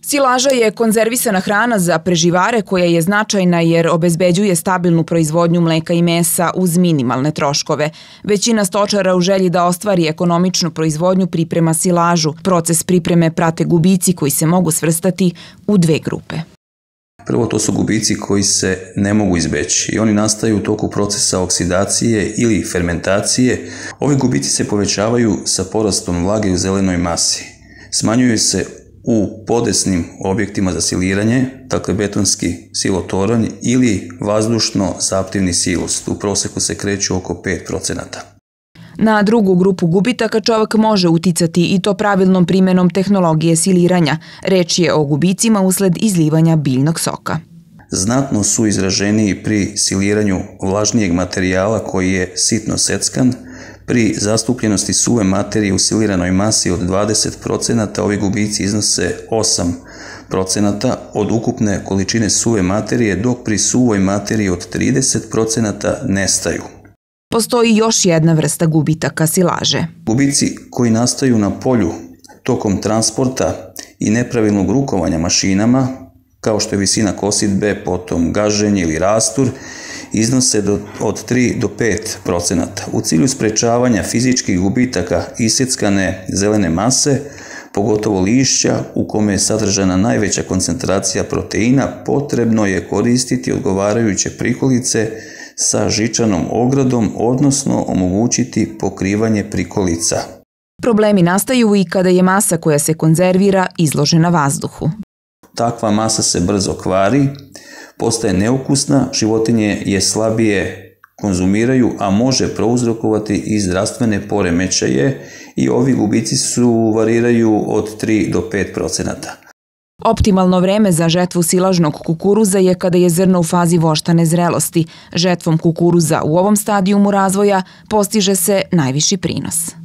Silaža je konzervisana hrana za preživare koja je značajna jer obezbeđuje stabilnu proizvodnju mleka i mesa uz minimalne troškove. Većina stočara u želji da ostvari ekonomičnu proizvodnju priprema silažu. Proces pripreme prate gubici koji se mogu svrstati u dve grupe. Prvo, to su gubici koji se ne mogu izbeći i oni nastaju u toku procesa oksidacije ili fermentacije. Ovi gubici se povećavaju sa porastom vlage u zelenoj masi. Smanjuju se u podesnim objektima za siliranje, dakle betonski silotoranj ili vazdušno-zaptivni silus. U proseku se kreću oko 5%. Na drugu grupu gubitaka čovjek može uticati i to pravilnom primjenom tehnologije siliranja. Reč je o gubicima usled izlivanja biljnog soka. Znatno su izraženiji pri siliranju vlažnijeg materijala koji je sitno seckan. Pri zastupljenosti suve materije u siliranoj masi od 20%, ovi gubici iznose 8% od ukupne količine suve materije, dok pri suvoj materiji od 30% nestaju. Postoji još jedna vrsta gubitaka silaže. Gubici koji nastaju na polju tokom transporta i nepravilnog rukovanja mašinama, kao što je visina kosidbe, potom gaženje ili rastur, iznose od 3 do 5%. U cilju sprečavanja fizičkih gubitaka isjeckane zelene mase, pogotovo lišća u kome je sadržana najveća koncentracija proteina, potrebno je koristiti odgovarajuće prikolice sa žičanom ogradom, odnosno omogućiti pokrivanje prikolica. Problemi nastaju i kada je masa koja se konzervira izložena vazduhu. Takva masa se brzo kvari, postaje neukusna, životinje je slabije konzumiraju, a može prouzrokovati i zdravstvene poremećaje i ovi gubici variraju od 3 do 5%. Optimalno vreme za žetvu silažnog kukuruza je kada je zrno u fazi voštane zrelosti. Žetvom kukuruza u ovom stadijumu razvoja postiže se najviši prinos.